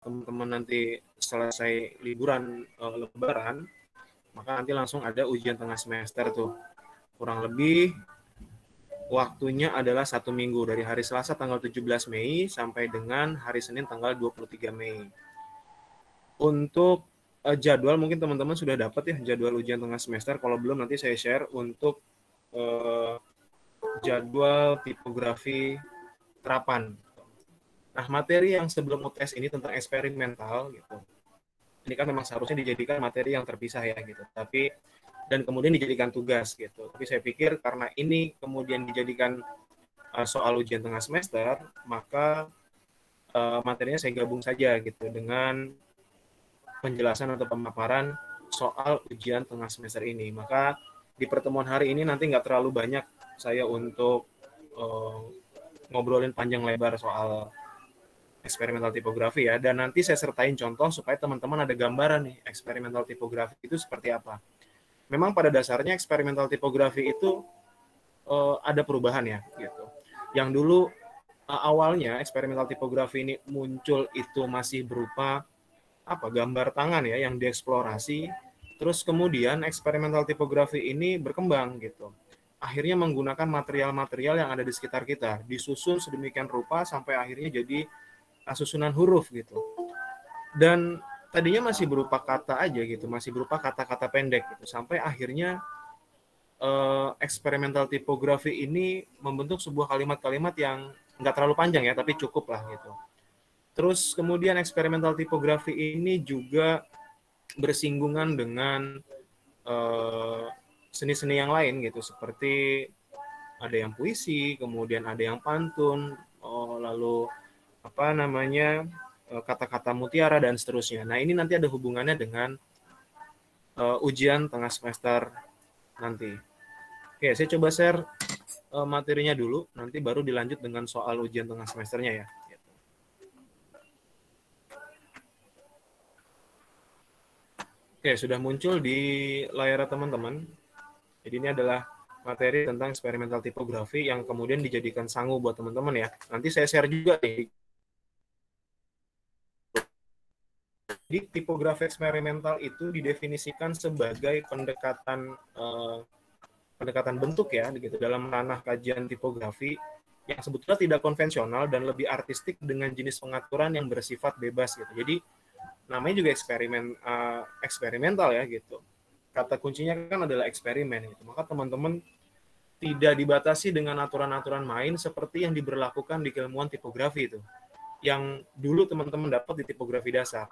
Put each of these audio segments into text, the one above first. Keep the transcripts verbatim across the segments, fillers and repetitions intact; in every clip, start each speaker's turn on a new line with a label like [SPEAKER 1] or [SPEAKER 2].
[SPEAKER 1] teman-teman nanti selesai liburan uh, lebaran, maka nanti langsung ada ujian tengah semester tuh. Kurang lebih waktunya adalah satu minggu, dari hari Selasa tanggal tujuh belas Mei sampai dengan hari Senin tanggal dua puluh tiga Mei. Untuk uh, jadwal mungkin teman-teman sudah dapat ya jadwal ujian tengah semester. Kalau belum nanti saya share untuk uh, jadwal tipografi terapan. Nah, materi yang sebelum U T S ini tentang eksperimental gitu. Ini kan memang seharusnya dijadikan materi yang terpisah ya gitu. Tapi dan kemudian dijadikan tugas gitu. Tapi saya pikir karena ini kemudian dijadikan uh, soal ujian tengah semester, maka uh, materinya saya gabung saja gitu dengan penjelasan atau pemaparan soal ujian tengah semester ini. Maka di pertemuan hari ini nanti nggak terlalu banyak saya untuk uh, ngobrolin panjang lebar soal eksperimental tipografi ya, dan nanti saya sertain contoh supaya teman-teman ada gambaran nih eksperimental tipografi itu seperti apa. Memang pada dasarnya eksperimental tipografi itu uh, ada perubahan ya gitu. Yang dulu uh, awalnya eksperimental tipografi ini muncul itu masih berupa apa gambar tangan ya yang dieksplorasi, terus kemudian eksperimental tipografi ini berkembang gitu. Akhirnya menggunakan material-material yang ada di sekitar kita, disusun sedemikian rupa sampai akhirnya jadi susunan huruf gitu. Dan tadinya masih berupa kata aja gitu, masih berupa kata-kata pendek gitu. Sampai akhirnya eh, eksperimental tipografi ini membentuk sebuah kalimat-kalimat yang nggak terlalu panjang ya, tapi cukup lah gitu. Terus kemudian eksperimental tipografi ini juga bersinggungan dengan eh, seni-seni yang lain gitu, seperti ada yang puisi, kemudian ada yang pantun, oh, lalu apa namanya kata-kata mutiara dan seterusnya. Nah ini nanti ada hubungannya dengan uh, ujian tengah semester nanti. Oke, saya coba share uh, materinya dulu, nanti baru dilanjut dengan soal ujian tengah semesternya ya. Oke, sudah muncul di layar teman-teman. Jadi ini adalah materi tentang eksperimental tipografi yang kemudian dijadikan sangu buat teman-teman ya. Nanti saya share juga nih. Di tipografi eksperimental itu didefinisikan sebagai pendekatan eh, pendekatan bentuk ya, gitu dalam ranah kajian tipografi yang sebetulnya tidak konvensional dan lebih artistik dengan jenis pengaturan yang bersifat bebas gitu. Jadi namanya juga eksperimen uh, eksperimental ya gitu. Kata kuncinya kan adalah eksperimen gitu. Maka teman-teman tidak dibatasi dengan aturan-aturan main seperti yang diberlakukan di keilmuan tipografi itu. Yang dulu teman-teman dapat di tipografi dasar.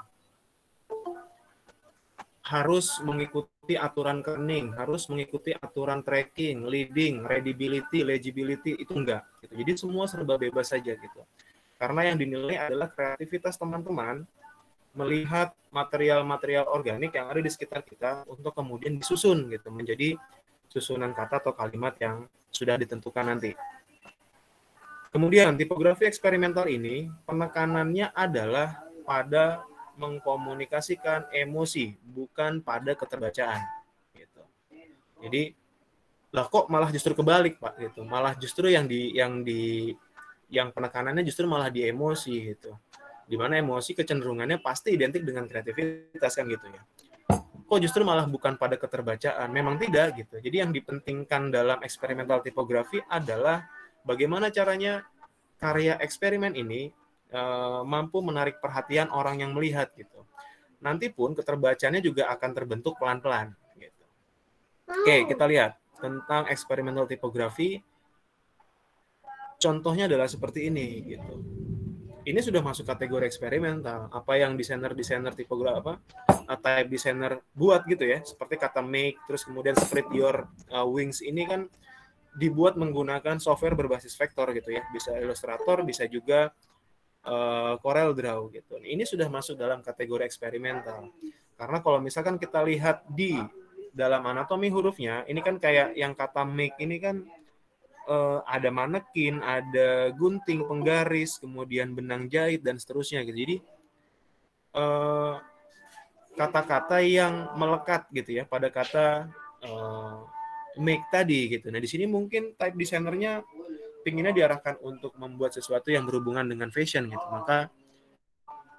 [SPEAKER 1] Harus mengikuti aturan kerning, harus mengikuti aturan tracking, leading, readability, legibility, itu enggak. Gitu. Jadi semua serba bebas saja gitu. Karena yang dinilai adalah kreativitas teman-teman melihat material-material organik yang ada di sekitar kita untuk kemudian disusun gitu menjadi susunan kata atau kalimat yang sudah ditentukan nanti. Kemudian tipografi eksperimental ini penekanannya adalah pada mengkomunikasikan emosi, bukan pada keterbacaan. Gitu. Jadi, lah kok malah justru kebalik Pak, gitu. Malah justru yang di yang di yang penekanannya justru malah di emosi gitu. Di mana emosi kecenderungannya pasti identik dengan kreativitas kan gitu ya. Kok justru malah bukan pada keterbacaan? Memang tidak gitu. Jadi yang dipentingkan dalam eksperimental tipografi adalah bagaimana caranya karya eksperimen ini mampu menarik perhatian orang yang melihat gitu. Nanti pun keterbacaannya juga akan terbentuk pelan-pelan. Gitu. Oke, kita lihat tentang eksperimental tipografi. Contohnya adalah seperti ini gitu. Ini sudah masuk kategori eksperimental. Apa yang desainer-desainer tipografi apa type designer buat gitu ya, seperti kata make, terus kemudian spread your uh, wings ini kan dibuat menggunakan software berbasis vektor gitu ya. Bisa Illustrator, bisa juga Uh, Corel Draw gitu. Ini sudah masuk dalam kategori eksperimental. Karena kalau misalkan kita lihat di dalam anatomi hurufnya, ini kan kayak yang kata make ini kan uh, ada manekin, ada gunting, penggaris, kemudian benang jahit dan seterusnya gitu. Jadi uh, kata-kata yang melekat gitu ya pada kata uh, make tadi gitu. Nah di sini mungkin type desainernya pinginnya diarahkan untuk membuat sesuatu yang berhubungan dengan fashion gitu. Maka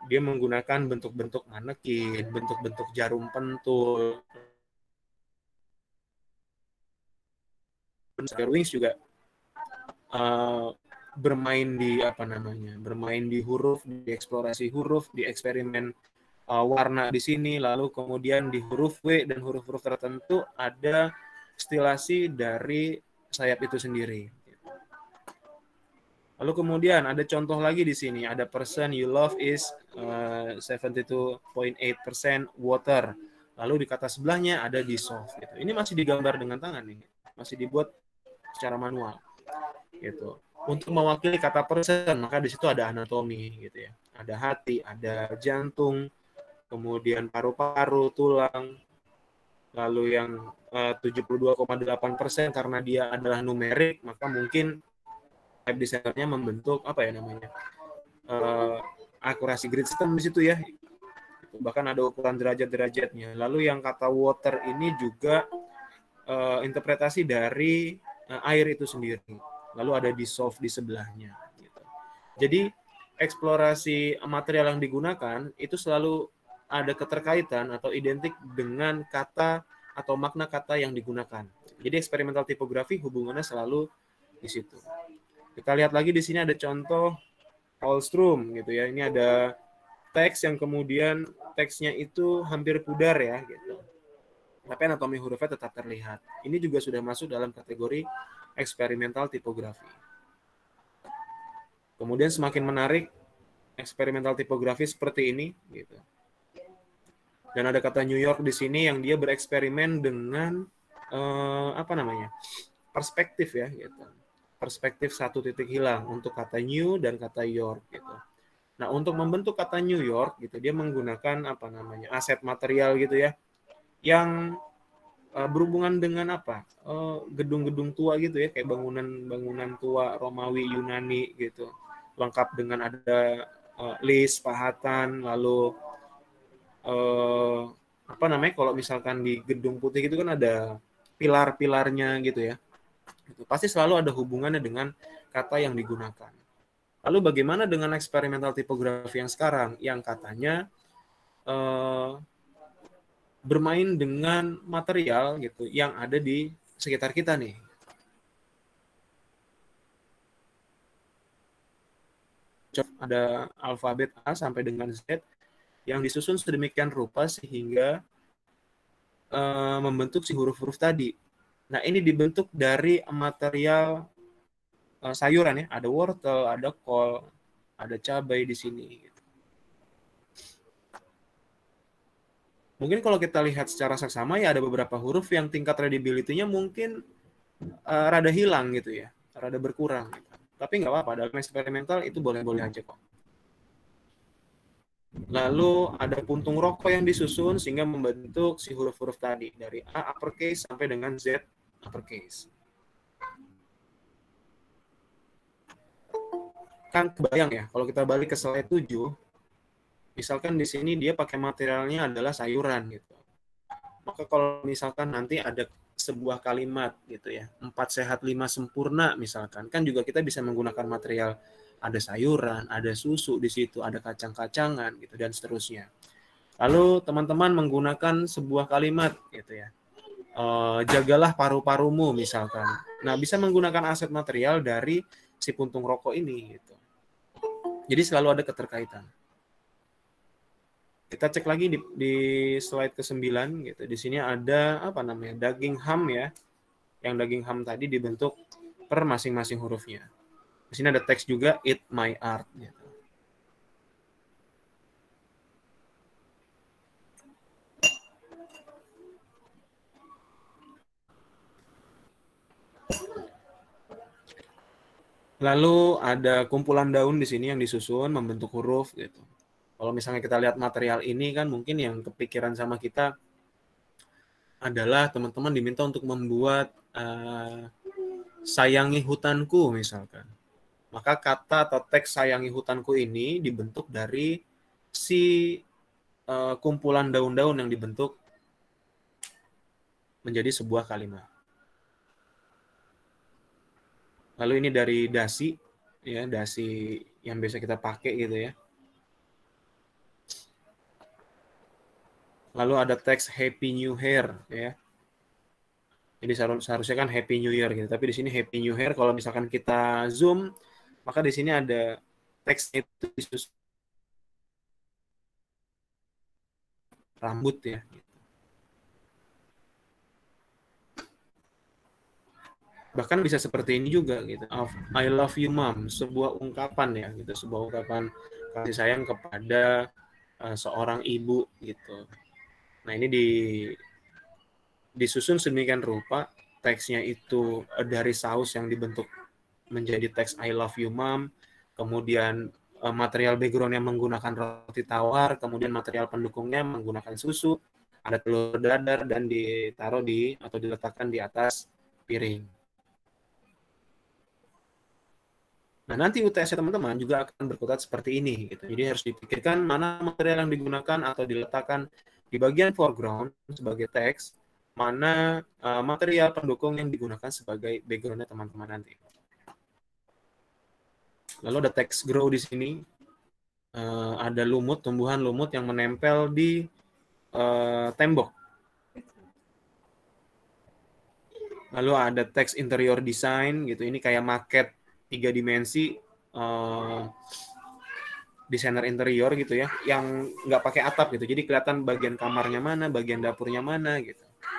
[SPEAKER 1] dia menggunakan bentuk-bentuk manekin, bentuk-bentuk jarum pentul. Wings juga uh, bermain di apa namanya, bermain di huruf, di eksplorasi huruf, di eksperimen uh, warna di sini, lalu kemudian di huruf W dan huruf-huruf tertentu ada stilasi dari sayap itu sendiri. Lalu kemudian ada contoh lagi di sini, ada person you love is uh, seventy-two point eight percent water. Lalu di kata sebelahnya ada dissolve. Gitu. Ini masih digambar dengan tangan nih, masih dibuat secara manual. Gitu. Untuk mewakili kata person, maka di situ ada anatomi, gitu ya. Ada hati, ada jantung, kemudian paru-paru, tulang. Lalu yang uh, tujuh puluh dua koma delapan persen karena dia adalah numerik, maka mungkin web designernya membentuk apa ya namanya uh, akurasi grid system di situ ya, bahkan ada ukuran derajat-derajatnya. Lalu yang kata water ini juga uh, interpretasi dari uh, air itu sendiri, lalu ada dissolve di sebelahnya gitu. Jadi eksplorasi material yang digunakan itu selalu ada keterkaitan atau identik dengan kata atau makna kata yang digunakan. Jadi eksperimental tipografi hubungannya selalu di situ. Kita lihat lagi di sini ada contoh Hallström gitu ya. Ini ada teks yang kemudian teksnya itu hampir pudar ya gitu. Tapi anatomi hurufnya tetap terlihat. Ini juga sudah masuk dalam kategori eksperimental tipografi. Kemudian semakin menarik eksperimental tipografi seperti ini gitu. Dan ada kata New York di sini yang dia bereksperimen dengan eh, apa namanya? perspektif ya gitu. Perspektif satu titik hilang untuk kata New dan kata York gitu. Nah, untuk membentuk kata New York gitu, dia menggunakan apa namanya? aset material gitu ya. Yang uh, berhubungan dengan apa? Uh, gedung-gedung tua gitu ya, kayak bangunan-bangunan tua Romawi, Yunani gitu. Lengkap dengan ada uh, list, pahatan, lalu uh, apa namanya? Kalau misalkan di gedung putih gitu kan ada pilar-pilarnya gitu ya. Pasti selalu ada hubungannya dengan kata yang digunakan. Lalu bagaimana dengan eksperimental tipografi yang sekarang? Yang katanya eh, bermain dengan material gitu yang ada di sekitar kita nih. Ada alfabet A sampai dengan Z yang disusun sedemikian rupa sehingga eh, membentuk si huruf-huruf tadi. Nah, ini dibentuk dari material uh, sayuran ya, ada wortel, ada kol, ada cabai di sini. Mungkin kalau kita lihat secara seksama ya ada beberapa huruf yang tingkat readability-nya mungkin uh, rada hilang gitu ya, rada berkurang. Gitu. Tapi nggak apa-apa, dalam eksperimental itu boleh-boleh aja kok. Lalu ada puntung rokok yang disusun sehingga membentuk si huruf-huruf tadi dari A uppercase sampai dengan Z uppercase. Kan kebayang ya, kalau kita balik ke slide tujuh, misalkan di sini dia pakai materialnya adalah sayuran gitu. Maka kalau misalkan nanti ada sebuah kalimat gitu ya, empat sehat lima sempurna misalkan, kan juga kita bisa menggunakan material ada sayuran, ada susu di situ, ada kacang-kacangan gitu dan seterusnya. Lalu teman-teman menggunakan sebuah kalimat gitu ya, e, jagalah paru-parumu misalkan. Nah, bisa menggunakan aset material dari si puntung rokok ini gitu. Jadi selalu ada keterkaitan. Kita cek lagi di, di slide ke sembilan gitu. Di sini ada apa namanya? daging ham ya. Yang daging ham tadi dibentuk per masing-masing hurufnya. Di sini ada teks juga eat my art gitu. Lalu ada kumpulan daun di sini yang disusun membentuk huruf gitu. Kalau misalnya kita lihat material ini kan mungkin yang kepikiran sama kita adalah teman-teman diminta untuk membuat uh, sayangi hutanku misalkan. Maka kata atau teks sayangi hutanku ini dibentuk dari si uh, kumpulan daun-daun yang dibentuk menjadi sebuah kalimat. Lalu ini dari dasi, ya dasi yang biasa kita pakai gitu ya. Lalu ada teks Happy New Year ya. Jadi seharusnya kan Happy New Year gitu, tapi di sini Happy New Year kalau misalkan kita zoom, maka di sini ada teks itu disusun rambut ya. Bahkan bisa seperti ini juga gitu. I love you mom, sebuah ungkapan ya gitu, sebuah ungkapan kasih sayang kepada uh, seorang ibu gitu. Nah, ini di disusun sedemikian rupa, teksnya itu dari saus yang dibentuk menjadi teks I love you mom, kemudian uh, material background yang menggunakan roti tawar, kemudian material pendukungnya menggunakan susu, ada telur dadar dan ditaruh di atau diletakkan di atas piring. Nah, nanti U T S teman-teman juga akan berkutat seperti ini gitu. Jadi harus dipikirkan mana material yang digunakan atau diletakkan di bagian foreground sebagai teks, mana uh, material pendukung yang digunakan sebagai background-nya teman-teman nanti. Lalu ada teks grow di sini. Uh, ada lumut, tumbuhan lumut yang menempel di uh, tembok. Lalu ada teks interior design gitu. Ini kayak maket tiga dimensi uh, desainer interior gitu ya, yang nggak pakai atap gitu, jadi kelihatan bagian kamarnya mana, bagian dapurnya mana gitu.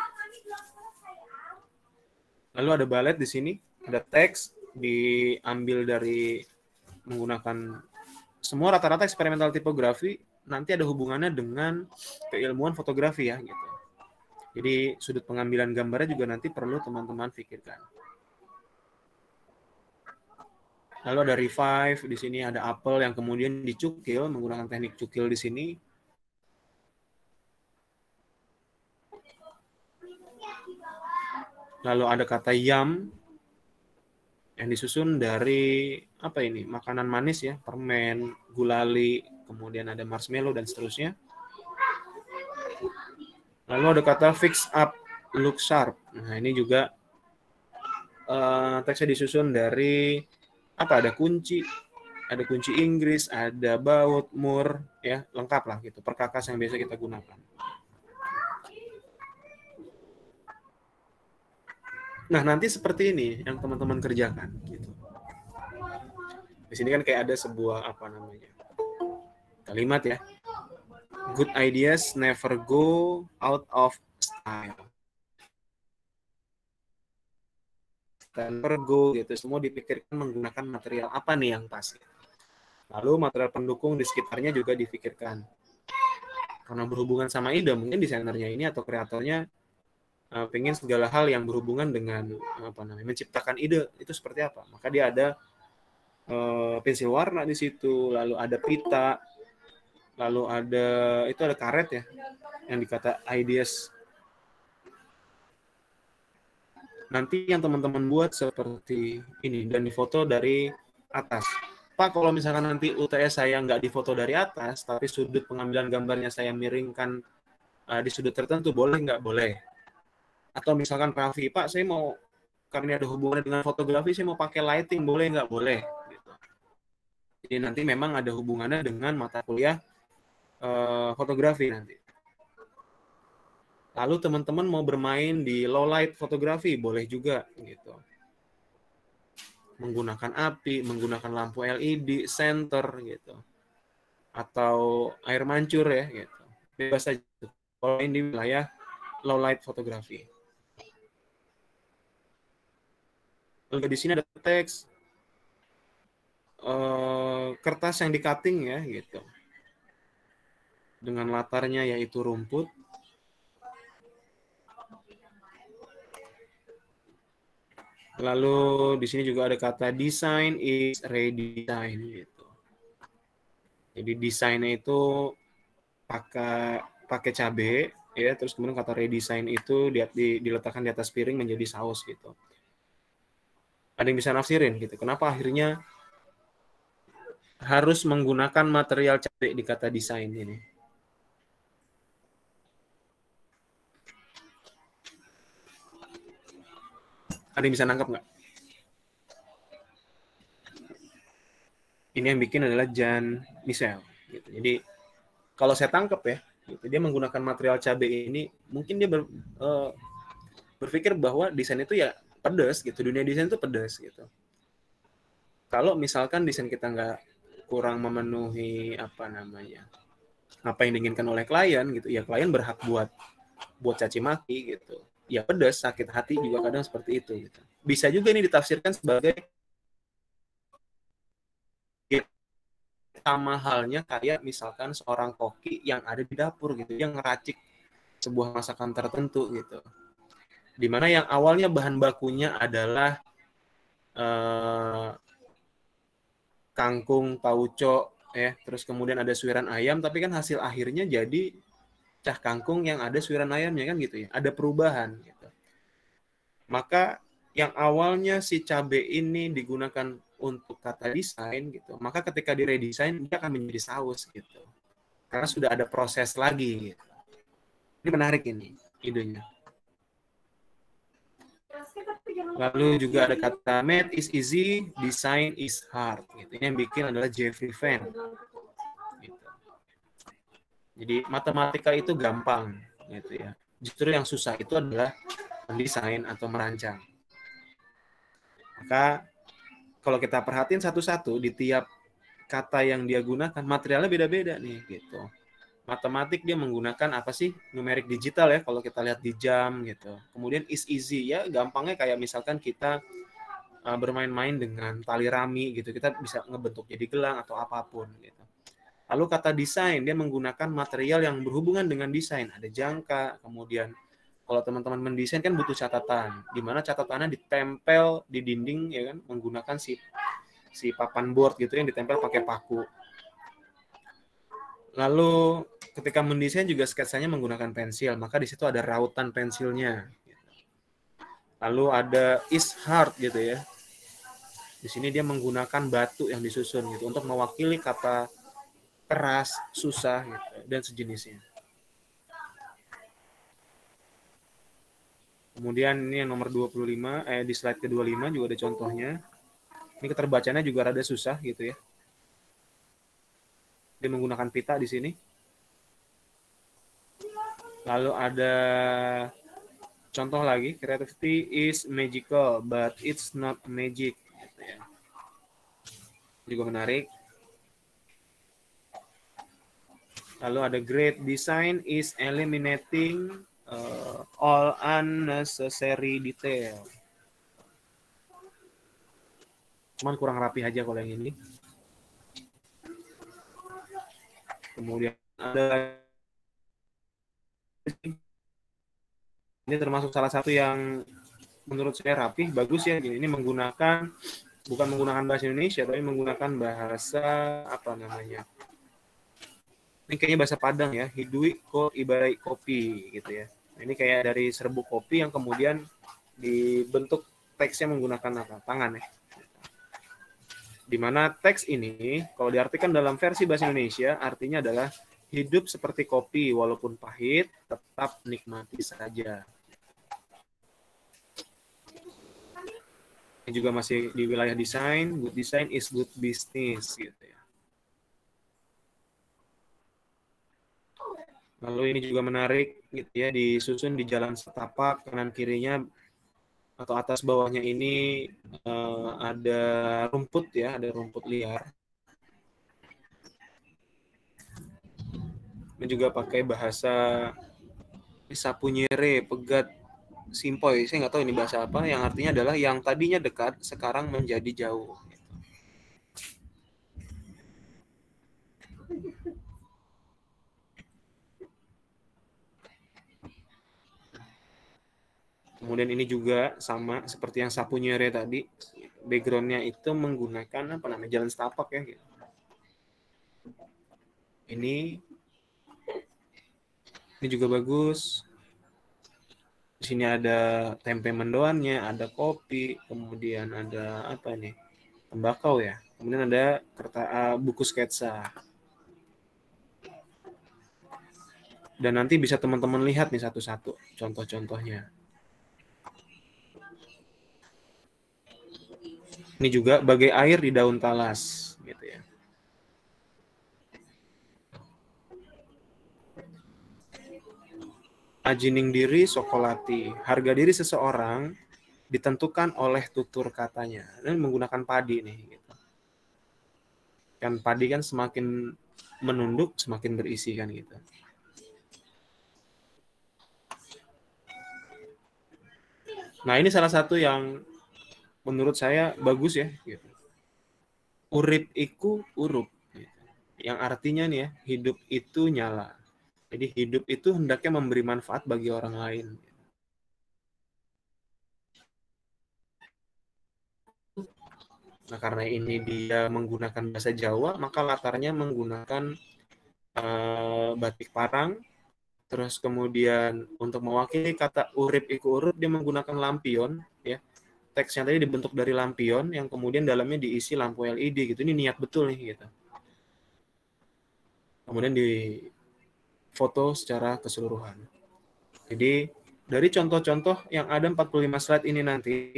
[SPEAKER 1] Lalu ada balet di sini, ada teks diambil dari menggunakan semua rata-rata eksperimental tipografi nanti ada hubungannya dengan keilmuan fotografi ya gitu. Jadi sudut pengambilan gambarnya juga nanti perlu teman-teman pikirkan. Lalu ada revive, di sini ada apel yang kemudian dicukil menggunakan teknik cukil di sini. Lalu ada kata yum yang disusun dari apa ini? Makanan manis ya, permen, gulali, kemudian ada marshmallow dan seterusnya. Lalu ada kata fix up, look sharp. Nah, ini juga uh, teksnya disusun dari apa? Ada kunci, ada kunci Inggris, ada baut, mur, ya lengkap lah gitu. Perkakas yang biasa kita gunakan. Nah, nanti seperti ini yang teman-teman kerjakan gitu. Di sini kan kayak ada sebuah apa namanya? Kalimat ya. Good ideas never go out of style. Never go gitu. Semua dipikirkan menggunakan material apa nih yang pas. Lalu material pendukung di sekitarnya juga dipikirkan. Karena berhubungan sama ide, mungkin desainernya ini atau kreatornya Uh, pengen segala hal yang berhubungan dengan apa namanya menciptakan ide itu seperti apa, maka dia ada uh, pensil warna di situ, lalu ada pita, lalu ada itu ada karet ya yang dikata ideas. Nanti yang teman-teman buat seperti ini dan difoto dari atas. Pak, kalau misalkan nanti U T S saya nggak difoto dari atas, tapi sudut pengambilan gambarnya saya miringkan uh, di sudut tertentu, boleh nggak? Boleh. Atau misalkan Raffi, Pak, saya mau karena ada hubungannya dengan fotografi, saya mau pakai lighting, boleh nggak? Boleh. Gitu. Jadi nanti memang ada hubungannya dengan mata kuliah uh, fotografi nanti. Lalu teman-teman mau bermain di low light fotografi, boleh juga. Gitu. Menggunakan api, menggunakan lampu L E D, senter, gitu. Atau air mancur ya, gitu. Bebas saja. Kalau ini di wilayah low light fotografi. Lalu di sini ada teks uh, kertas yang di-cutting ya gitu. Dengan latarnya yaitu rumput. Lalu di sini juga ada kata design is redesign gitu. Jadi desainnya itu pakai pakai cabai ya, terus kemudian kata redesign itu di, di, diletakkan di atas piring menjadi saus gitu. Ada yang bisa nafsirin gitu. Kenapa akhirnya harus menggunakan material cabai di kata desain ini? Ada yang bisa nangkap nggak? Ini yang bikin adalah Jean Michel. Gitu. Jadi kalau saya tangkap ya, Gitu. Dia menggunakan material cabai ini, mungkin dia ber, uh, berpikir bahwa desain itu ya pedas gitu, dunia desain itu pedas gitu. Kalau misalkan desain kita nggak kurang memenuhi apa namanya, apa yang diinginkan oleh klien gitu, ya klien berhak buat buat caci maki gitu. Ya pedas, sakit hati juga kadang seperti itu. Gitu. Bisa juga ini ditafsirkan sebagai sama halnya kayak misalkan seorang koki yang ada di dapur gitu, yang ngeracik sebuah masakan tertentu gitu. Dimana yang awalnya bahan bakunya adalah eh, kangkung, tauco, ya, terus kemudian ada suiran ayam, tapi kan hasil akhirnya jadi cah kangkung yang ada suiran ayamnya kan gitu ya, ada perubahan gitu. Maka yang awalnya si cabe ini digunakan untuk kata desain gitu, maka ketika diredesain dia akan menjadi saus gitu. Karena sudah ada proses lagi gitu. Ini menarik ini idenya. Lalu juga ada kata math is easy, design is hard. Gitu. Ini yang bikin adalah Jeffrey Venn. Gitu. Jadi matematika itu gampang, gitu ya. Justru yang susah itu adalah mendesain atau merancang. Maka kalau kita perhatiin satu-satu di tiap kata yang dia gunakan, materialnya beda-beda nih, gitu. Matematik dia menggunakan apa sih? Numerik digital ya, kalau kita lihat di jam gitu. Kemudian is easy ya, gampangnya kayak misalkan kita uh, bermain-main dengan tali rami gitu, kita bisa ngebentuk jadi gelang atau apapun gitu. Lalu kata desain, dia menggunakan material yang berhubungan dengan desain. Ada jangka, kemudian kalau teman-teman mendesain kan butuh catatan, di mana catatannya ditempel di dinding ya kan, menggunakan si si papan board gitu yang ditempel pakai paku. Lalu ketika mendesain juga sketsanya menggunakan pensil, maka di situ ada rautan pensilnya. Lalu ada is hard gitu ya. Di sini dia menggunakan batu yang disusun gitu untuk mewakili kata keras, susah gitu dan sejenisnya. Kemudian ini yang nomor dua puluh lima, eh di slide ke dua puluh lima juga ada contohnya. Ini keterbacanya juga rada susah gitu ya. Dia menggunakan pita di sini. Lalu ada contoh lagi, creativity is magical, but it's not magic. Gitu ya. Juga menarik. Lalu ada great design is eliminating uh, all unnecessary detail. Cuman kurang rapi aja kalau yang ini. Kemudian ada ini termasuk salah satu yang menurut saya rapi, bagus ya. Ini menggunakan bukan menggunakan bahasa Indonesia, tapi menggunakan bahasa apa namanya? Ini kayaknya bahasa Padang ya, hidui ko ibarai kopi gitu ya. Ini kayak dari serbuk kopi yang kemudian dibentuk teksnya menggunakan apa? Tangan ya. Di mana teks ini kalau diartikan dalam versi bahasa Indonesia artinya adalah hidup seperti kopi walaupun pahit tetap nikmati saja. Ini juga masih di wilayah desain, good design is good business gitu ya. Lalu ini juga menarik gitu ya, disusun di jalan setapak, kanan kirinya atau atas bawahnya ini uh, ada rumput ya, ada rumput liar. Ini juga pakai bahasa sapunyere, pegat, simpoy. Saya nggak tahu ini bahasa apa, yang artinya adalah yang tadinya dekat sekarang menjadi jauh. Kemudian ini juga sama seperti yang sapunyere tadi, backgroundnya itu menggunakan apa namanya jalan setapak ya. Gitu. Ini ini juga bagus. Di sini ada tempe mendoannya, ada kopi, kemudian ada apa nih? Tembakau ya. Kemudian ada kertas uh, buku sketsa. Dan nanti bisa teman-teman lihat nih satu-satu contoh-contohnya. Ini juga bagai air di daun talas gitu ya. ajining diri sokolati. Harga diri seseorang ditentukan oleh tutur katanya. Dan menggunakan padi nih. Gitu. Kan padi kan semakin menunduk, semakin berisi kan gitu. Nah ini salah satu yang menurut saya bagus ya. Gitu. Urip iku urup. Gitu. Yang artinya nih ya, hidup itu nyala. Jadi hidup itu hendaknya memberi manfaat bagi orang lain. Nah, karena ini dia menggunakan bahasa Jawa, maka latarnya menggunakan uh, batik parang. Terus kemudian untuk mewakili kata urip iku urup, dia menggunakan lampion. Ya. Teks yang tadi dibentuk dari lampion, yang kemudian dalamnya diisi lampu L E D. Gitu. Ini niat betul nih. Gitu. Kemudian di foto secara keseluruhan. Jadi dari contoh-contoh yang ada empat puluh lima slide ini nanti,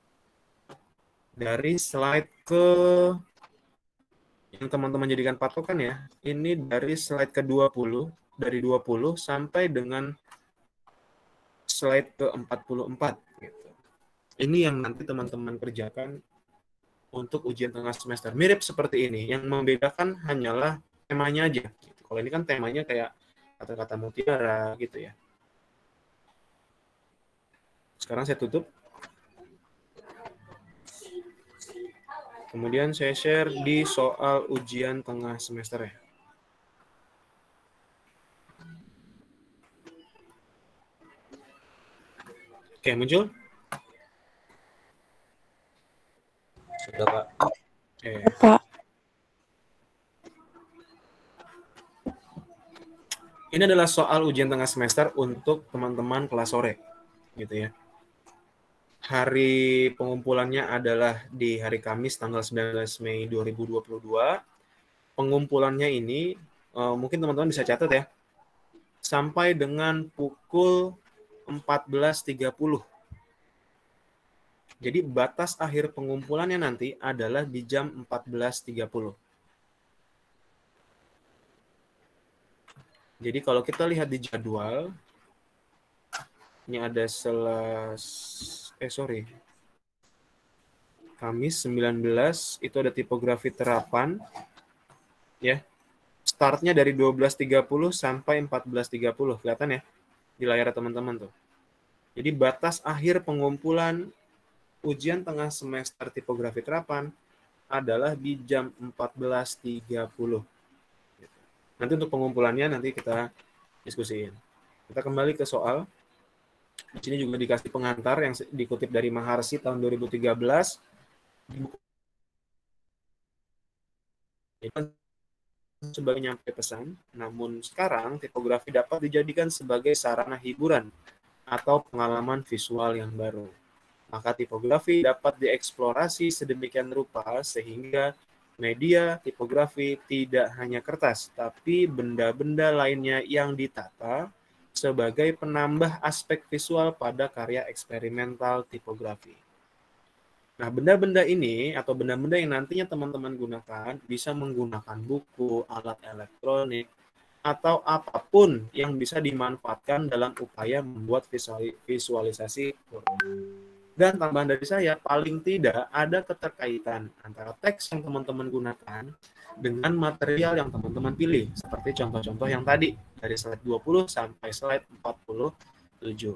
[SPEAKER 1] dari slide ke yang teman-teman jadikan patokan ya, ini dari slide ke dua puluh, dari dua puluh sampai dengan slide ke empat puluh empat. Gitu. Ini yang nanti teman-teman kerjakan untuk ujian tengah semester. Mirip seperti ini, yang membedakan hanyalah temanya aja. Gitu. Kalau ini kan temanya kayak kata-kata mutiara gitu ya. Sekarang saya tutup. Kemudian saya share di soal ujian tengah semester ya. Oke, muncul?
[SPEAKER 2] Sudah, Pak.
[SPEAKER 1] Oke.
[SPEAKER 3] Pak.
[SPEAKER 1] Ini adalah soal ujian tengah semester untuk teman-teman kelas sore. Gitu ya. Hari pengumpulannya adalah di hari Kamis tanggal sembilan belas Mei dua ribu dua puluh dua. Pengumpulannya ini uh, mungkin teman-teman bisa catat ya. Sampai dengan pukul empat belas tiga puluh. Jadi batas akhir pengumpulannya nanti adalah di jam empat belas tiga puluh. Jadi kalau kita lihat di jadwal, ini ada selas eh sorry. Kamis sembilan belas itu ada tipografi terapan. Ya. Startnya dari dua belas tiga puluh sampai empat belas tiga puluh. Kelihatan ya di layar teman-teman tuh. Jadi batas akhir pengumpulan ujian tengah semester tipografi terapan adalah di jam empat belas tiga puluh. Nanti untuk pengumpulannya nanti kita diskusiin. Kita kembali ke soal. Di sini juga dikasih pengantar yang dikutip dari Maharsi tahun dua ribu tiga belas. Sebagai nyampe pesan, namun sekarang tipografi dapat dijadikan sebagai sarana hiburan atau pengalaman visual yang baru. Maka tipografi dapat dieksplorasi sedemikian rupa sehingga media tipografi tidak hanya kertas, tapi benda-benda lainnya yang ditata sebagai penambah aspek visual pada karya eksperimental tipografi. Nah, benda-benda ini atau benda-benda yang nantinya teman-teman gunakan bisa menggunakan buku, alat elektronik, atau apapun yang bisa dimanfaatkan dalam upaya membuat visualisasi. Dan tambahan dari saya, paling tidak ada keterkaitan antara teks yang teman-teman gunakan dengan material yang teman-teman pilih. Seperti contoh-contoh yang tadi, dari slide dua puluh sampai slide empat puluh tujuh.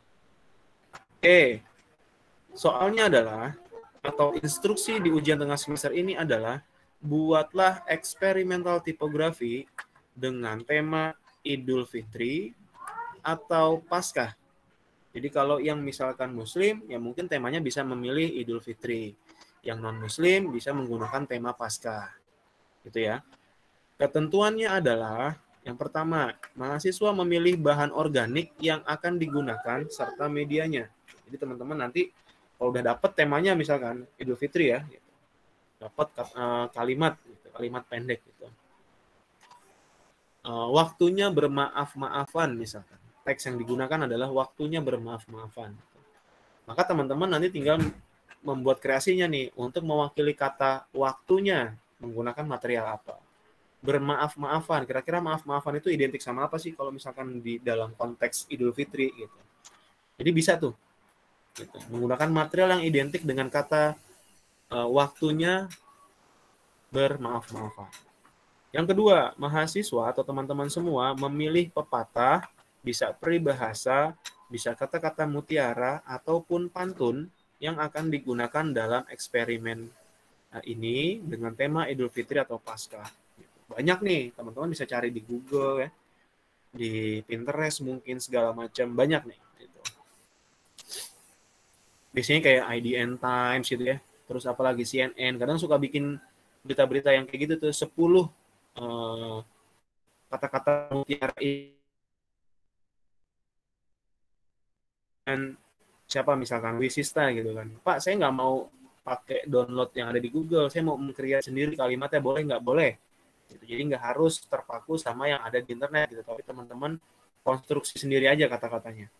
[SPEAKER 1] Oke, soalnya adalah, atau instruksi di ujian tengah semester ini adalah, buatlah eksperimental tipografi dengan tema Idul Fitri atau Paskah. Jadi kalau yang misalkan Muslim, ya mungkin temanya bisa memilih Idul Fitri. Yang non-Muslim bisa menggunakan tema Paskah. Gitu ya. Ketentuannya adalah, yang pertama, mahasiswa memilih bahan organik yang akan digunakan serta medianya. Jadi teman-teman nanti kalau udah dapat temanya misalkan Idul Fitri ya, gitu, dapat uh, kalimat, gitu, kalimat pendek gitu. Uh, waktunya bermaaf-maafan misalkan. Teks yang digunakan adalah waktunya bermaaf-maafan. Maka teman-teman nanti tinggal membuat kreasinya nih untuk mewakili kata waktunya menggunakan material apa. bermaaf-maafan. Kira-kira maaf-maafan itu identik sama apa sih kalau misalkan di dalam konteks Idul Fitri gitu. Jadi bisa tuh gitu, menggunakan material yang identik dengan kata uh, waktunya bermaaf-maafan. Yang kedua, mahasiswa atau teman-teman semua memilih pepatah, bisa peribahasa, bisa kata-kata mutiara, ataupun pantun yang akan digunakan dalam eksperimen ini dengan tema Idul Fitri atau Paskah. Banyak nih, teman-teman bisa cari di Google ya, di Pinterest mungkin segala macam, banyak nih. Gitu. Biasanya kayak I D N Times gitu ya, terus apalagi C N N, kadang suka bikin berita-berita yang kayak gitu tuh, sepuluh uh, kata-kata mutiara dan siapa misalkan Wisista gitu kan, Pak saya nggak mau pakai download yang ada di Google, saya mau meng-create sendiri kalimatnya, boleh nggak? Boleh. Gitu. Jadi nggak harus terpaku sama yang ada di internet gitu, tapi teman-teman konstruksi sendiri aja kata-katanya.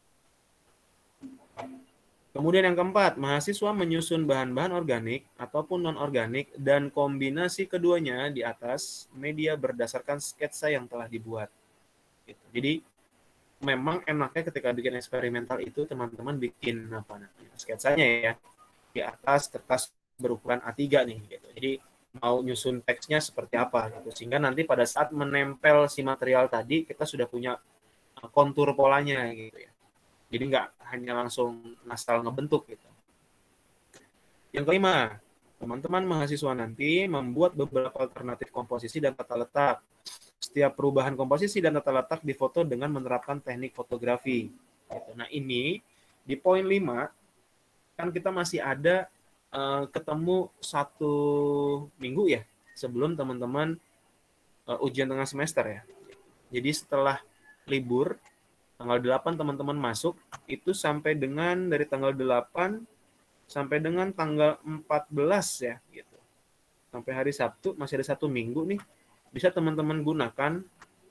[SPEAKER 1] Kemudian yang keempat, mahasiswa menyusun bahan-bahan organik ataupun non-organik dan kombinasi keduanya di atas media berdasarkan sketsa yang telah dibuat. Gitu. Jadi memang enaknya ketika bikin eksperimental itu teman-teman bikin apa namanya sketsanya ya di atas kertas berukuran A tiga nih gitu. Jadi mau nyusun teksnya seperti apa gitu, sehingga nanti pada saat menempel si material tadi kita sudah punya kontur polanya gitu ya. Jadi nggak hanya langsung ngasal ngebentuk gitu. Yang kelima, teman-teman mahasiswa nanti membuat beberapa alternatif komposisi dan tata letak. Setiap perubahan komposisi dan tata letak difoto dengan menerapkan teknik fotografi. Nah ini di poin lima kan kita masih ada uh, ketemu satu minggu ya sebelum teman-teman uh, ujian tengah semester ya. Jadi setelah libur tanggal delapan teman-teman masuk itu sampai dengan dari tanggal delapan sampai dengan tanggal empat belas ya gitu. Sampai hari Sabtu masih ada satu minggu nih, bisa teman-teman gunakan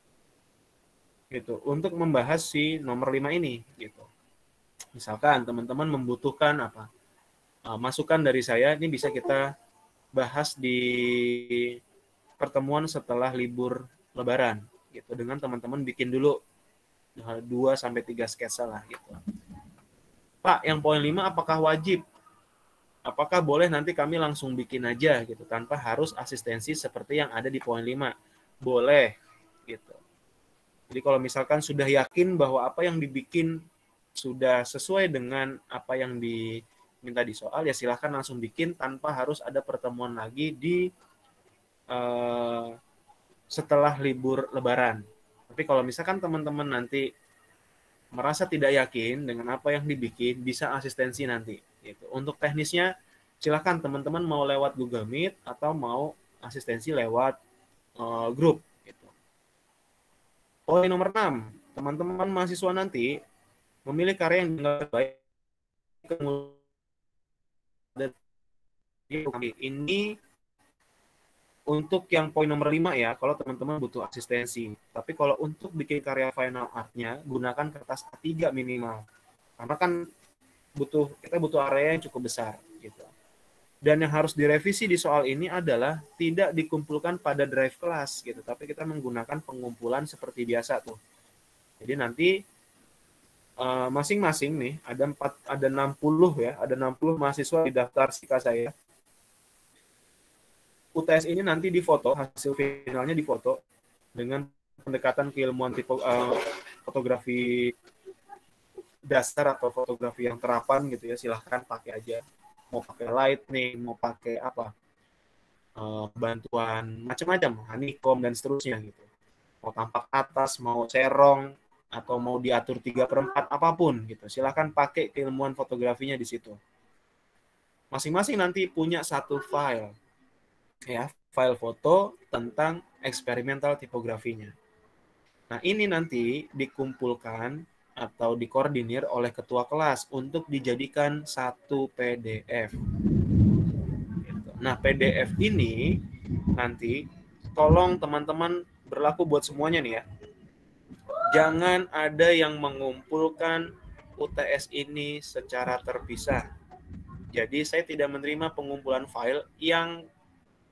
[SPEAKER 1] gitu untuk membahas si nomor lima ini gitu. Misalkan teman-teman membutuhkan apa? Uh, masukan dari saya ini bisa kita bahas di pertemuan setelah libur Lebaran gitu, dengan teman-teman bikin dulu dua sampai tiga sketsa lah gitu. Pak, yang poin lima apakah wajib? Apakah boleh nanti kami langsung bikin aja gitu tanpa harus asistensi seperti yang ada di poin lima? Boleh gitu. Jadi kalau misalkan sudah yakin bahwa apa yang dibikin sudah sesuai dengan apa yang diminta di soal, ya silahkan langsung bikin tanpa harus ada pertemuan lagi di uh, setelah libur Lebaran. Tapi kalau misalkan teman-teman nanti merasa tidak yakin dengan apa yang dibikin, bisa asistensi nanti. Gitu. Untuk teknisnya, silakan teman-teman mau lewat Google Meet atau mau asistensi lewat uh, grup. Gitu. Poin nomor enam, teman-teman mahasiswa nanti memilih karya yang dianggap baik. Ini untuk yang poin nomor lima ya, kalau teman-teman butuh asistensi. Tapi kalau untuk bikin karya final art-nya, gunakan kertas A tiga minimal. Karena kan butuh kita butuh area yang cukup besar gitu. Dan yang harus direvisi di soal ini adalah tidak dikumpulkan pada drive kelas gitu, tapi kita menggunakan pengumpulan seperti biasa tuh. Jadi nanti uh, masing-masing nih ada empat ada enam puluh ya, ada enam puluh mahasiswa di daftar sika saya. U T S ini nanti difoto, hasil finalnya difoto dengan pendekatan keilmuan tipe uh, fotografi dasar atau fotografi yang terapan gitu ya, silahkan pakai aja. Mau pakai lightning, mau pakai apa, uh, bantuan macam-macam, honeycomb dan seterusnya gitu. Mau tampak atas, mau serong, atau mau diatur tiga per empat, apapun gitu. Silahkan pakai keilmuan fotografinya di situ. Masing-masing nanti punya satu file. Ya, file foto tentang eksperimental tipografinya. Nah, ini nanti dikumpulkan atau dikoordinir oleh ketua kelas untuk dijadikan satu P D F. Nah, P D F ini nanti tolong teman-teman berlaku buat semuanya nih ya. Jangan ada yang mengumpulkan U T S ini secara terpisah. Jadi, saya tidak menerima pengumpulan file yang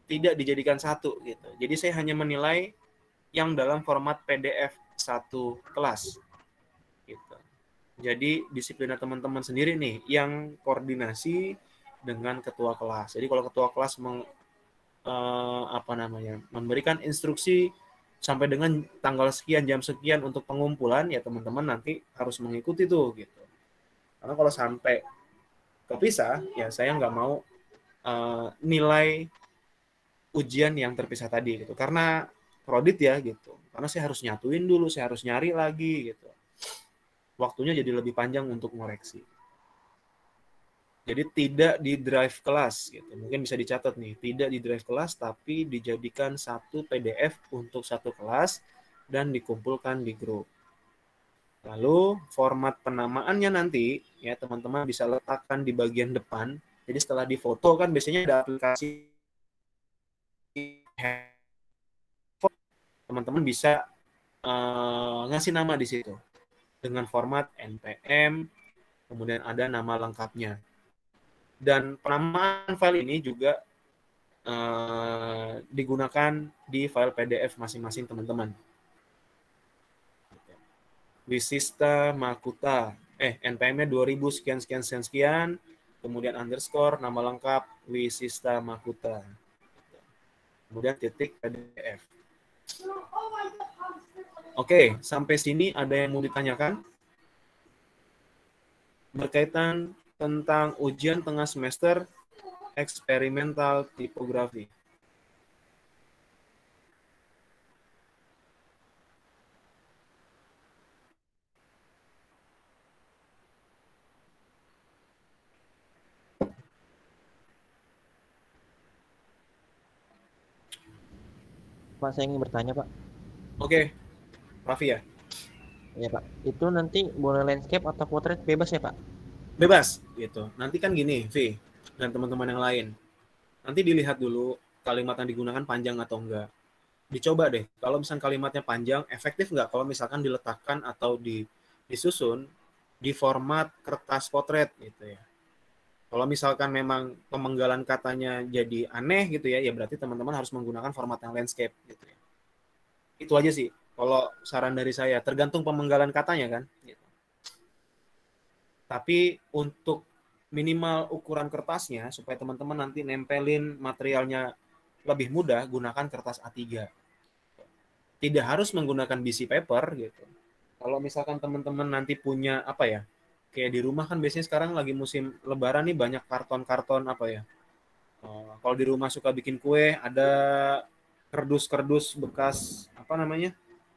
[SPEAKER 1] tidak dijadikan satu gitu. Jadi saya hanya menilai yang dalam format P D F satu kelas gitu. Jadi disipliner teman-teman sendiri nih yang koordinasi dengan ketua kelas. Jadi kalau ketua kelas meng, eh, apa namanya memberikan instruksi sampai dengan tanggal sekian jam sekian untuk pengumpulan, ya teman-teman nanti harus mengikuti tuh gitu. Karena kalau sampai kepisah, ya saya nggak mau uh, nilai ujian yang terpisah tadi gitu. Karena kredit ya gitu. Karena saya harus nyatuin dulu, saya harus nyari lagi gitu. Waktunya jadi lebih panjang untuk ngoreksi. Jadi tidak di drive kelas gitu. Mungkin bisa dicatat nih, tidak di drive kelas tapi dijadikan satu P D F untuk satu kelas dan dikumpulkan di grup. Lalu format penamaannya nanti ya teman-teman bisa letakkan di bagian depan. Jadi setelah difoto kan biasanya ada aplikasi handphone, teman-teman bisa uh, ngasih nama di situ dengan format N P M, kemudian ada nama lengkapnya. Dan penamaan file ini juga uh, digunakan di file P D F masing-masing teman-teman. Wisista Makuta, eh N P M-nya dua ribu sekian sekian sekian sekian, kemudian underscore nama lengkap Wisista Makuta. Kemudian titik P D F. Oke, sampai sini ada yang mau ditanyakan? Berkaitan tentang ujian tengah semester eksperimental tipografi.
[SPEAKER 2] Pak, saya ingin bertanya, Pak.
[SPEAKER 1] Oke, Raffi ya?
[SPEAKER 2] Ya, Pak. Itu nanti boleh landscape atau portrait bebas ya, Pak?
[SPEAKER 1] Bebas, gitu. Nanti kan gini, Vi, dan teman-teman yang lain. Nanti dilihat dulu kalimat yang digunakan panjang atau enggak. Dicoba deh, kalau misalkan kalimatnya panjang, efektif nggak kalau misalkan diletakkan atau di, disusun di format kertas potret gitu ya. Kalau misalkan memang pemenggalan katanya jadi aneh gitu ya, ya berarti teman-teman harus menggunakan format yang landscape gitu ya. Itu aja sih, kalau saran dari saya, tergantung pemenggalan katanya kan. Gitu. Tapi untuk minimal ukuran kertasnya, supaya teman-teman nanti nempelin materialnya lebih mudah, gunakan kertas A tiga. Tidak harus menggunakan B C paper gitu. Kalau misalkan teman-teman nanti punya apa ya, kayak di rumah kan biasanya sekarang lagi musim lebaran nih banyak karton-karton apa ya. Uh, kalau di rumah suka bikin kue, ada kerdus-kerdus bekas apa namanya,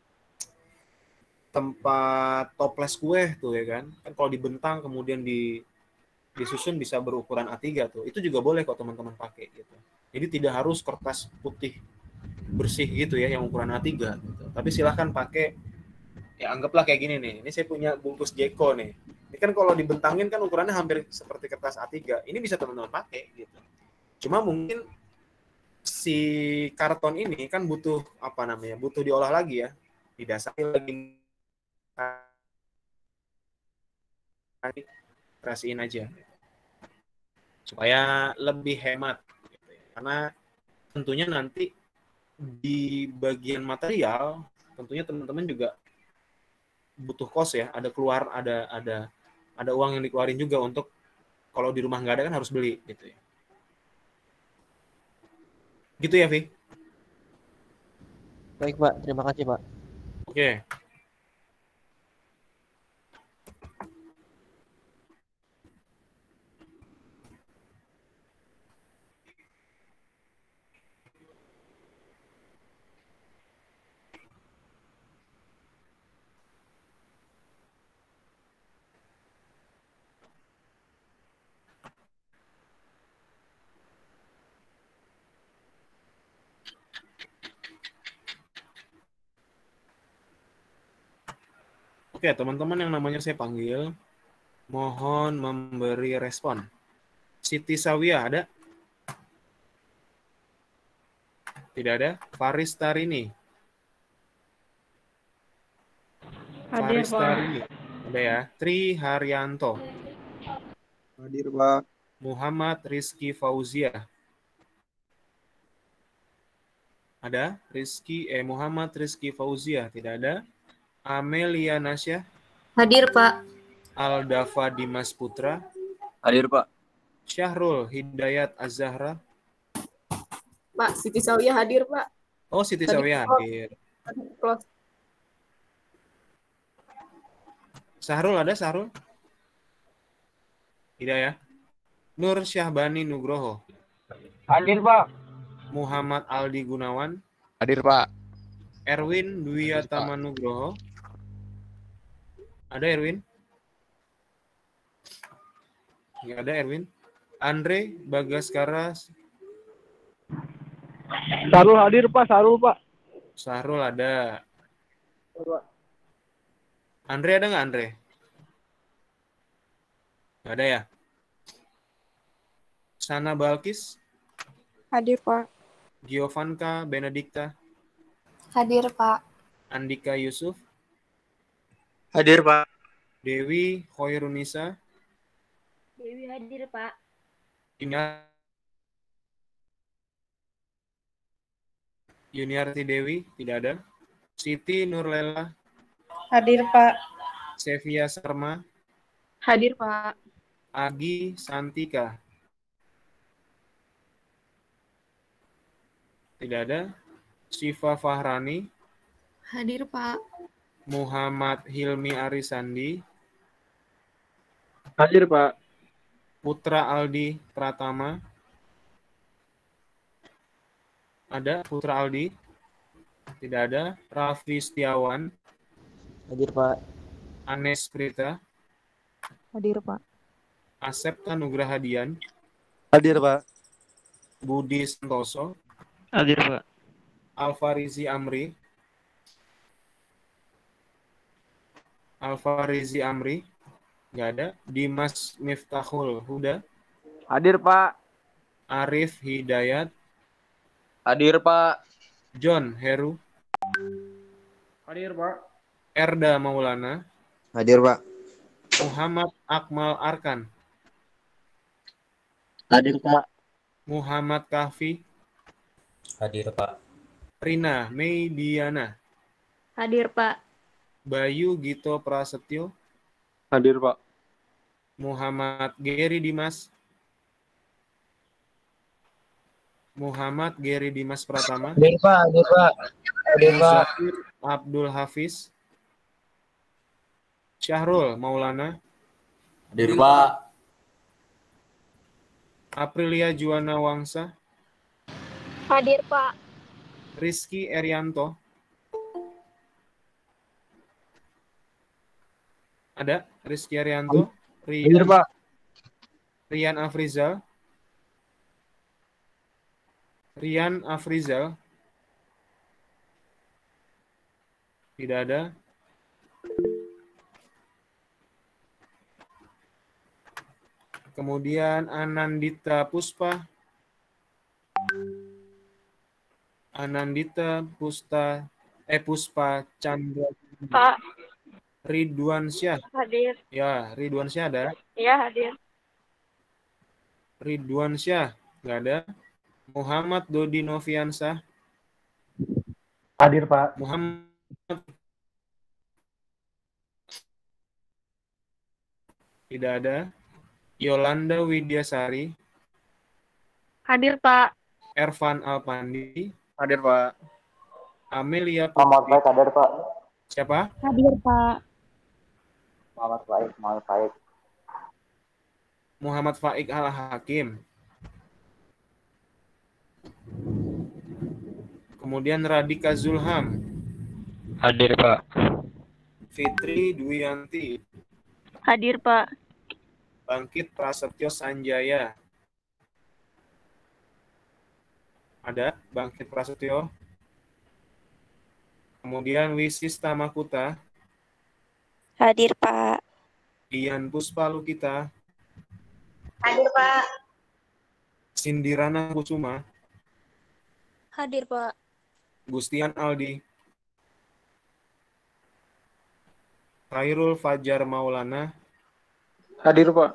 [SPEAKER 1] tempat toples kue tuh ya kan. Kan kalau dibentang kemudian di disusun bisa berukuran A tiga tuh. Itu juga boleh kok teman-teman pakai gitu. Jadi tidak harus kertas putih bersih gitu ya yang ukuran A tiga gitu. Tapi silahkan pakai, ya anggaplah kayak gini nih. Ini saya punya bungkus Jeko nih. Ini kan kalau dibentangin kan ukurannya hampir seperti kertas A tiga. Ini bisa teman-teman pakai gitu. Cuma mungkin si karton ini kan butuh apa namanya? Butuh diolah lagi ya. Didasari lagi, rasiin aja supaya lebih hemat gitu ya. Karena tentunya nanti di bagian material tentunya teman-teman juga butuh kos ya, ada keluar ada ada ada uang yang dikeluarin juga untuk kalau di rumah nggak ada kan harus beli gitu ya. Gitu ya, Vi?
[SPEAKER 2] Baik, Pak. Terima kasih, Pak.
[SPEAKER 1] Oke. Oke, teman-teman yang namanya saya panggil, mohon memberi respon. Siti Sawia ada? Tidak ada. Faris Tarini.
[SPEAKER 3] Hadir,
[SPEAKER 1] Faris
[SPEAKER 3] Pak.
[SPEAKER 1] Tarini. Ada ya. Tri Haryanto.
[SPEAKER 4] Hadir, Pak.
[SPEAKER 1] Muhammad Rizky Fauzia. Ada. Rizky, eh Muhammad Rizky Fauzia. Tidak ada. Amelia Nasya.
[SPEAKER 3] Hadir, Pak.
[SPEAKER 1] Aldafa Dimas Putra.
[SPEAKER 4] Hadir, Pak.
[SPEAKER 1] Syahrul Hidayat Az-Zahra.
[SPEAKER 3] Pak, Siti Sawiyah hadir, Pak.
[SPEAKER 1] Oh, Siti
[SPEAKER 3] Tadi
[SPEAKER 1] Sawiyah
[SPEAKER 3] close.
[SPEAKER 1] hadir.
[SPEAKER 3] Close.
[SPEAKER 1] Sahrul ada Sahrul? Tidak ya. Nur Syahbani Nugroho.
[SPEAKER 5] Hadir, Pak.
[SPEAKER 1] Muhammad Aldi Gunawan.
[SPEAKER 6] Hadir, Pak.
[SPEAKER 1] Erwin Dwiatama Nugroho. Ada Erwin? Nggak ada Erwin. Andre Bagaskara.
[SPEAKER 5] Sarul hadir, Pak. Sarul, Pak.
[SPEAKER 1] Sahrul ada. Andre ada nggak Andre? Nggak ada ya. Sana Balkis.
[SPEAKER 7] Hadir, Pak.
[SPEAKER 1] Giovanka Benedikta.
[SPEAKER 7] Hadir, Pak.
[SPEAKER 1] Andika Yusuf.
[SPEAKER 4] Hadir, Pak.
[SPEAKER 1] Dewi Khoirunisa.
[SPEAKER 7] Dewi hadir, Pak.
[SPEAKER 1] Yuniar- Yuniarti Dewi. Tidak ada. Siti Nurlela.
[SPEAKER 7] Hadir, Pak.
[SPEAKER 1] Sevia Sarma.
[SPEAKER 3] Hadir, Pak.
[SPEAKER 1] Agi Santika. Tidak ada. Syifa Fahrani.
[SPEAKER 3] Hadir, Pak.
[SPEAKER 1] Muhammad Hilmi Arisandi.
[SPEAKER 5] Hadir, Pak.
[SPEAKER 1] Putra Aldi Pratama. Ada Putra Aldi? Tidak ada. Raffi Setiawan.
[SPEAKER 2] Hadir, Pak.
[SPEAKER 1] Anes Prita.
[SPEAKER 7] Hadir, Pak.
[SPEAKER 1] Asep Tanugraha Dian.
[SPEAKER 4] Hadir, Pak.
[SPEAKER 1] Budi Santoso.
[SPEAKER 5] Hadir, Pak.
[SPEAKER 1] Alfarizi Amri. Alfarizi Amri. Nggak ada. Dimas Miftahul Huda.
[SPEAKER 5] Hadir, Pak.
[SPEAKER 1] Arif Hidayat.
[SPEAKER 4] Hadir, Pak.
[SPEAKER 1] John Heru.
[SPEAKER 5] Hadir, Pak.
[SPEAKER 1] Erda Maulana.
[SPEAKER 8] Hadir, Pak.
[SPEAKER 1] Muhammad Akmal Arkan.
[SPEAKER 2] Hadir, Pak.
[SPEAKER 1] Muhammad Kahfi.
[SPEAKER 4] Hadir, Pak.
[SPEAKER 1] Rina Meidiana.
[SPEAKER 7] Hadir, Pak.
[SPEAKER 1] Bayu Gito Prasetyo.
[SPEAKER 5] Hadir, Pak.
[SPEAKER 1] Muhammad Geri Dimas. Muhammad Geri Dimas Pratama.
[SPEAKER 2] Hadir, Pak. Hadir, Pak. Hadir, Pak.
[SPEAKER 1] Zafir Abdul Hafiz. Syahrul Maulana.
[SPEAKER 4] Hadir, Pak.
[SPEAKER 1] Aprilia Juwana Wangsa.
[SPEAKER 7] Hadir, Pak.
[SPEAKER 1] Rizky Erianto. Ada Rizky Erianto.
[SPEAKER 5] Hadir,
[SPEAKER 1] Rian,
[SPEAKER 5] Pak.
[SPEAKER 1] Rian Afrizal. Rian Afrizal. Tidak ada. Kemudian Anandita Puspa. Anandita Pusta eh Puspa Chandra.
[SPEAKER 7] Pak.
[SPEAKER 1] Ridwan Syah.
[SPEAKER 7] Hadir.
[SPEAKER 1] Ya, Ridwan Syah ada.
[SPEAKER 7] Iya, hadir.
[SPEAKER 1] Ridwan Syah nggak ada. Muhammad Dodi Noviansah.
[SPEAKER 5] Hadir, Pak.
[SPEAKER 1] Muhammad tidak ada. Yolanda Widyasari.
[SPEAKER 7] Hadir, Pak.
[SPEAKER 1] Ervan Alpandi.
[SPEAKER 4] Hadir, Pak.
[SPEAKER 1] Amelia
[SPEAKER 8] Muhammad
[SPEAKER 1] Putri.
[SPEAKER 8] Faik hadir, Pak.
[SPEAKER 1] Siapa?
[SPEAKER 7] Hadir, Pak.
[SPEAKER 8] Muhammad Faik, Muhammad Faik.
[SPEAKER 1] Muhammad Faik Al-Hakim. Kemudian Radika Zulham.
[SPEAKER 5] Hadir, Pak.
[SPEAKER 1] Fitri Dwianti.
[SPEAKER 7] Hadir, Pak.
[SPEAKER 1] Bangkit Prasetyo Sanjaya. Ada Bangkit Prasetyo. Kemudian Wisis Tamakuta.
[SPEAKER 7] Hadir, Pak.
[SPEAKER 1] Dian Puspa Lukita.
[SPEAKER 7] Hadir, Pak.
[SPEAKER 1] Sindirana Kusuma.
[SPEAKER 7] Hadir, Pak.
[SPEAKER 1] Gustian Aldi. Khairul Fajar Maulana.
[SPEAKER 5] Hadir, Pak.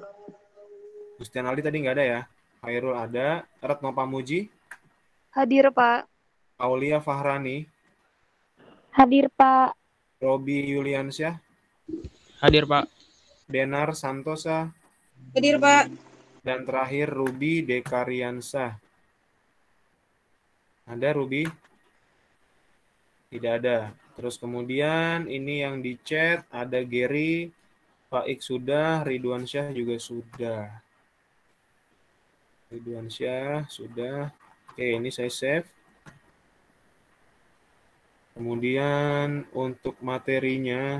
[SPEAKER 1] Gustian Aldi tadi nggak ada ya. Khairul ada. Retno Pamuji.
[SPEAKER 7] Hadir, Pak.
[SPEAKER 1] Aulia Fahrani,
[SPEAKER 7] Hadir, Pak.
[SPEAKER 1] Robi Yuliansyah,
[SPEAKER 5] Hadir, Pak.
[SPEAKER 1] Denar Santosa,
[SPEAKER 3] Hadir, Pak.
[SPEAKER 1] dan terakhir Ruby Dekariansah. Ada Ruby? Tidak ada. Terus kemudian ini yang di chat ada Gary, Pak Ik sudah, Ridwan Syah juga sudah. Ridwan Syah sudah. Oke, ini saya save. Kemudian untuk materinya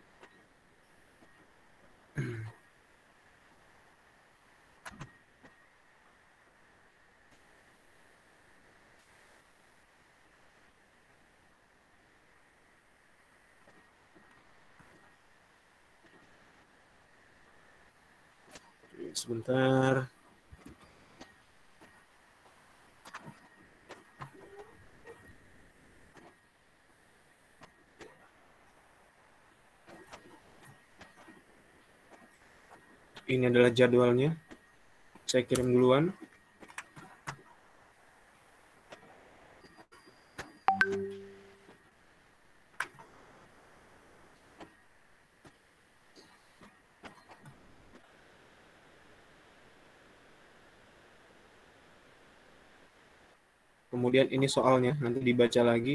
[SPEAKER 1] sebentar. Ini adalah jadwalnya. Saya kirim duluan. Kemudian ini soalnya, nanti dibaca lagi.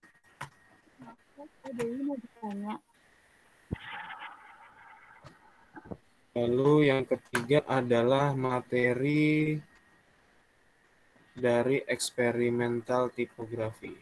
[SPEAKER 1] Lalu yang ketiga adalah materi dari eksperimental tipografi.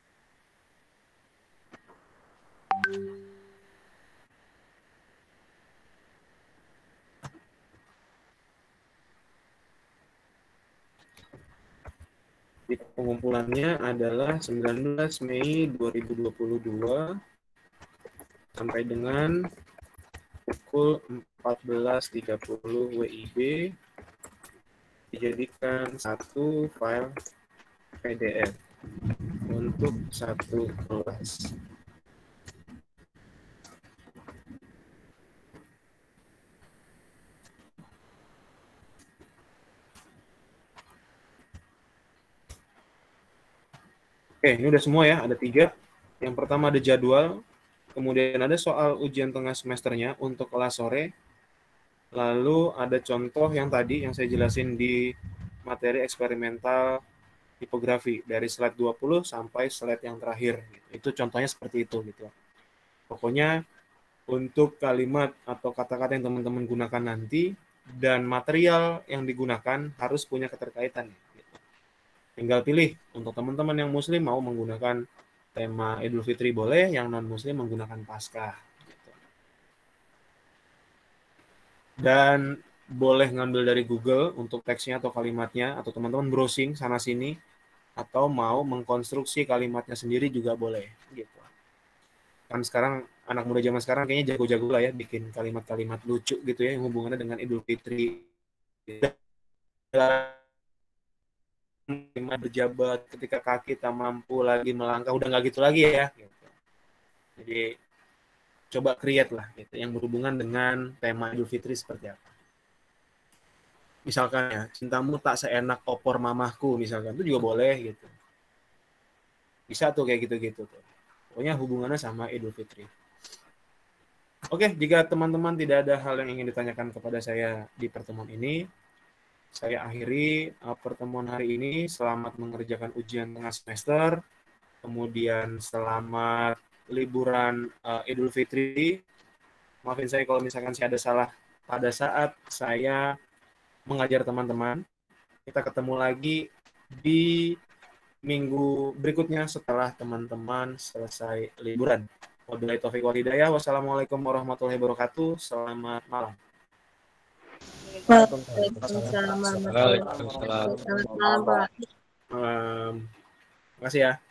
[SPEAKER 1] Pengumpulannya adalah sembilan belas Mei dua ribu dua puluh dua sampai dengan pukul empat belas tiga puluh W I B, dijadikan satu file P D F untuk satu kelas. Oke, ini udah semua ya, ada tiga. Yang pertama ada jadwal, kemudian ada soal ujian tengah semesternya untuk kelas sore, lalu ada contoh yang tadi yang saya jelasin di materi eksperimental tipografi, dari slide dua puluh sampai slide yang terakhir. Itu contohnya seperti itu. Gitu. Pokoknya untuk kalimat atau kata-kata yang teman-teman gunakan nanti, dan material yang digunakan harus punya keterkaitan. Tinggal pilih, untuk teman-teman yang muslim mau menggunakan tema Idul Fitri boleh, yang non-muslim menggunakan Paskah. Dan boleh ngambil dari Google untuk teksnya atau kalimatnya, atau teman-teman browsing sana-sini, atau mau mengkonstruksi kalimatnya sendiri juga boleh. Gitu. Kan sekarang, anak muda zaman sekarang kayaknya jago-jago lah ya, bikin kalimat-kalimat lucu gitu ya, yang hubungannya dengan Idul Fitri. Berjabat ketika kaki tak mampu lagi melangkah, udah nggak gitu lagi ya gitu. Jadi coba create lah gitu, yang berhubungan dengan tema Idul Fitri seperti apa. Misalkan ya, cintamu tak seenak opor mamahku misalkan, itu juga boleh gitu. Bisa tuh kayak gitu-gitu tuh. Pokoknya hubungannya sama Idul Fitri. Oke, jika teman-teman tidak ada hal yang ingin ditanyakan kepada saya di pertemuan ini, saya akhiri uh, pertemuan hari ini. Selamat mengerjakan ujian tengah semester. Kemudian selamat liburan uh, Idul Fitri. Maafin saya kalau misalkan saya ada salah pada saat saya mengajar teman-teman. Kita ketemu lagi di minggu berikutnya setelah teman-teman selesai liburan. Wabillahi taufiq wal hidayah. Wassalamualaikum warahmatullahi wabarakatuh. Selamat malam.
[SPEAKER 3] Waalaikumsalam warahmatullahi wabarakatuh. Selamat malam, Pak.
[SPEAKER 1] Um, terima kasih ya.